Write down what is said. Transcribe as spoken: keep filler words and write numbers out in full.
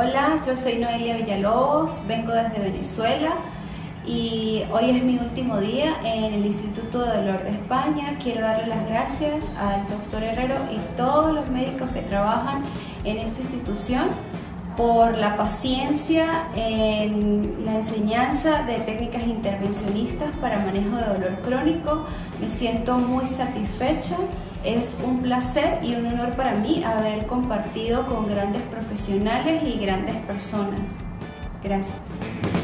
Hola, yo soy Noelia Villalobos, vengo desde Venezuela y hoy es mi último día en el Instituto de Dolor de España. Quiero darle las gracias al doctor Herrero y todos los médicos que trabajan en esta institución por la paciencia en la enseñanza de técnicas intervencionistas para manejo de dolor crónico. Me siento muy satisfecha. Es un placer y un honor para mí haber compartido con grandes profesionales y grandes personas. Gracias.